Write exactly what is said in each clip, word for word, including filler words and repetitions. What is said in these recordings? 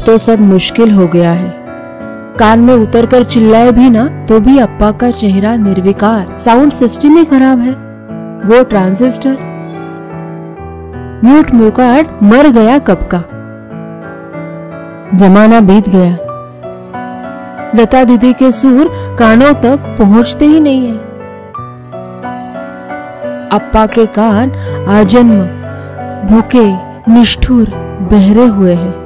तो सब मुश्किल हो गया है। कान में उतर कर चिल्लाए भी ना तो भी अप्पा का चेहरा निर्विकार। साउंड सिस्टम ही खराब है। वो ट्रांजिस्टर म्यूट म्यूकार्ड मर गया कब का। जमाना बीत गया। लता दीदी के सुर कानों तक पहुंचते ही नहीं है। अप्पा के कान आजन्म भूखे निष्ठुर बहरे हुए हैं।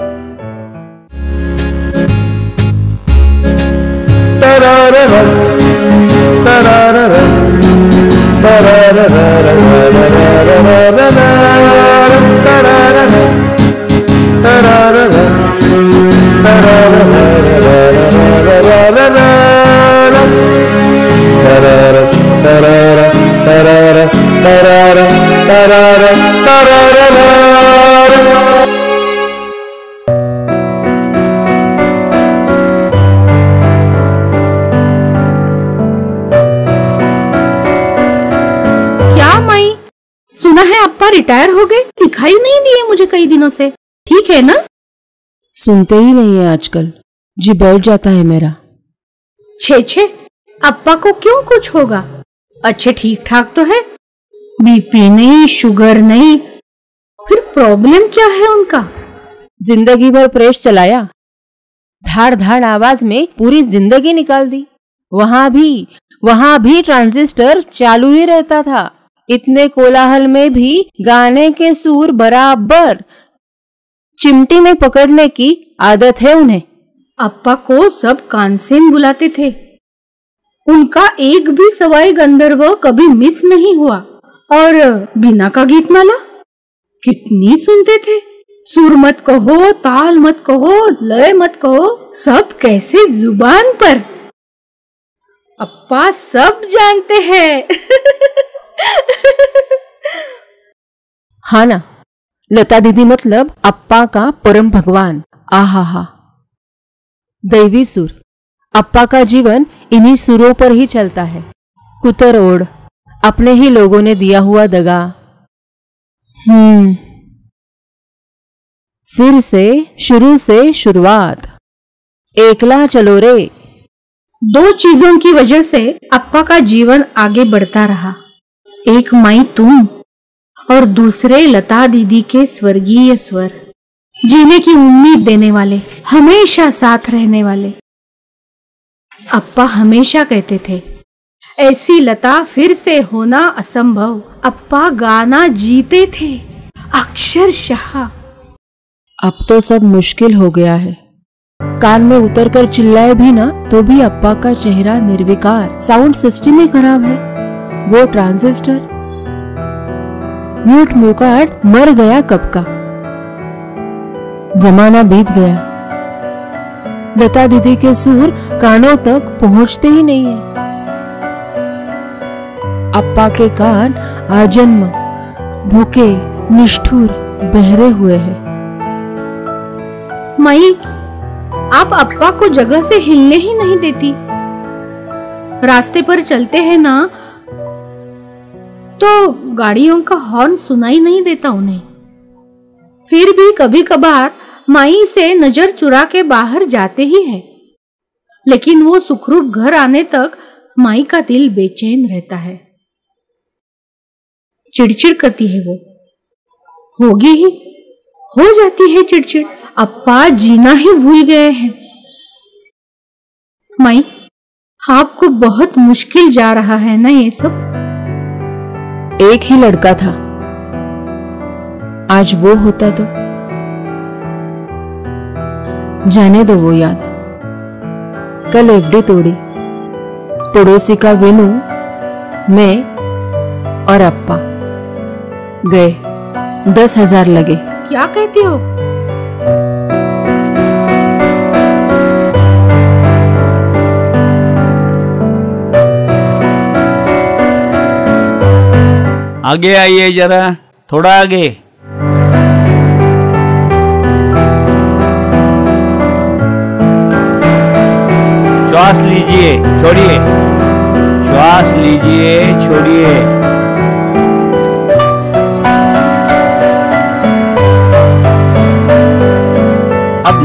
सुना है अप्पा रिटायर हो गए, दिखाई नहीं दिए मुझे कई दिनों से। ठीक है ना? सुनते ही नहीं है आजकल, जी बैठ जाता है मेरा। छे छे, अप्पा को क्यों कुछ होगा? अच्छे ठीक ठाक तो है, बीपी नहीं, शुगर नहीं, फिर प्रॉब्लम क्या है उनका? जिंदगी भर प्रेस चलाया, धाड़ धाड़ आवाज में पूरी जिंदगी निकाल दी। वहां भी वहां भी ट्रांजिस्टर चालू ही रहता था। इतने कोलाहल में भी गाने के सुर बराबर चिमटी में पकड़ने की आदत है उन्हें। अप्पा को सब कानसेन बुलाते थे। उनका एक भी सवाई गंधर्व कभी मिस नहीं हुआ। और बीना का गीतमाला कितनी सुनते थे। सुर मत कहो, ताल मत कहो, लय मत कहो, सब कैसे जुबान पर। अप्पा सब जानते हैं। हाँ ना, लता दीदी मतलब अप्पा का परम भगवान। आहा हा, दैवी सुर। अप्पा का जीवन इन्हीं सुरों पर ही चलता है। कुतर ओढ़, अपने ही लोगों ने दिया हुआ दगा। हम्म फिर से शुरू से शुरुआत। एकला चलो रे। दो चीजों की वजह से अप्पा का जीवन आगे बढ़ता रहा। एक माई तुम और दूसरे लता दीदी के स्वर्गीय स्वर। जीने की उम्मीद देने वाले, हमेशा साथ रहने वाले। अप्पा हमेशा कहते थे, ऐसी लता फिर से होना असंभव। अप्पा गाना जीते थे अक्षरशः। अब तो सब मुश्किल हो गया है। कान में उतर कर चिल्लाए भी ना तो भी अप्पा का चेहरा निर्विकार। साउंड सिस्टम ही खराब है। वो ट्रांजिस्टर म्यूट म्यूकार्ड मर गया कब का। जमाना बीत गया। लता दीदी के सुर कानों तक पहुंचते ही नहीं है। अप्पा के कान आजन्म भूखे निष्ठुर बहरे हुए हैं। माई, आप अप्पा को जगह से हिलने ही नहीं देती। रास्ते पर चलते हैं ना तो गाड़ियों का हॉर्न सुनाई नहीं देता उन्हें। फिर भी कभी कभार माई से नजर चुरा के बाहर जाते ही है। लेकिन वो सुखरूप घर आने तक माई का दिल बेचैन रहता है। चिड़चिड़ करती है वो। होगी ही, हो जाती है चिड़चिड़। अप्पा जीना ही भूल गए हैं। माई, आपको बहुत मुश्किल जा रहा है ना ये सब? एक ही लड़का था, आज वो होता तो। जाने दो वो याद। कल एफडी तोड़ी, पड़ोसी का विनू, मैं और अप्पा गए। दस हजार लगे। क्या कहती हो? आगे आइए जरा, थोड़ा आगे। श्वास लीजिए, छोड़िए। श्वास लीजिए, छोड़िए। अब